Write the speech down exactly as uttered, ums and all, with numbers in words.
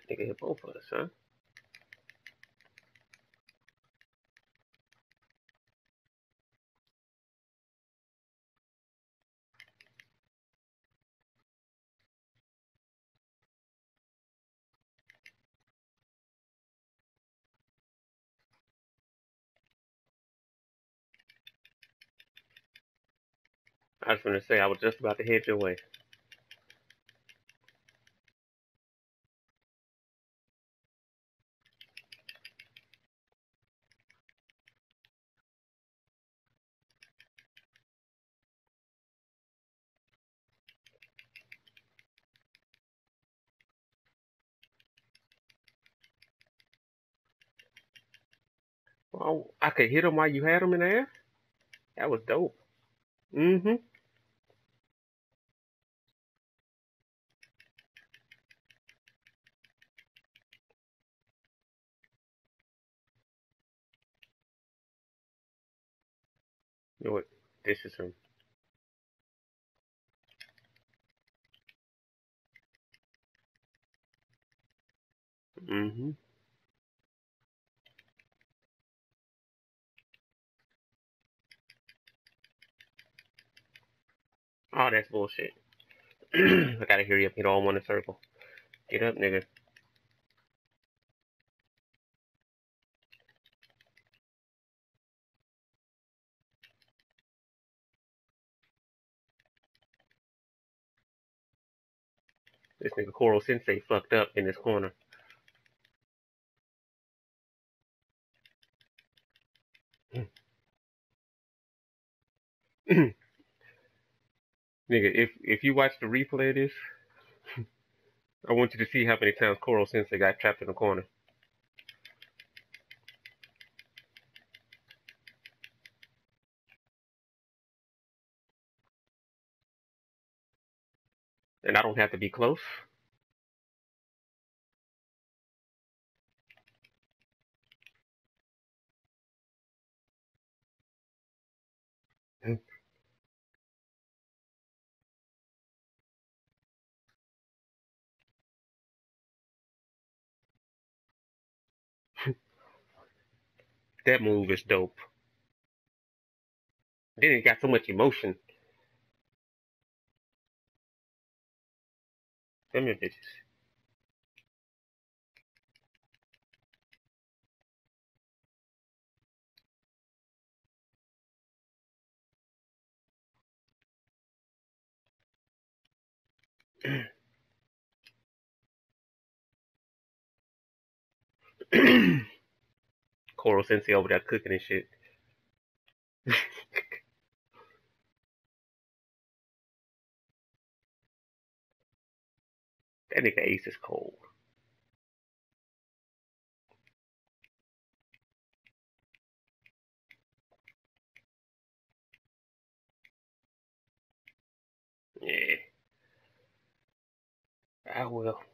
Nigga hit both of us, huh? I was gonna say I was just about to head your way. Oh, I could hit him while you had him in the air? That was dope. Mm-hmm. You know what? This is him. Mm-hmm. Oh, that's bullshit. I gotta hear you up. You don't want a circle. Get up, nigga. This nigga Koro Sensei fucked up in this corner. Nigga, if if you watch the replay of this, I want you to see how many times Koro Sensei got trapped in the corner. And I don't have to be close. That move is dope. Then it got so much emotion. Them your bitches. Koro Sensei over there cooking and shit. That nigga Ace is cold. Yeah. I will.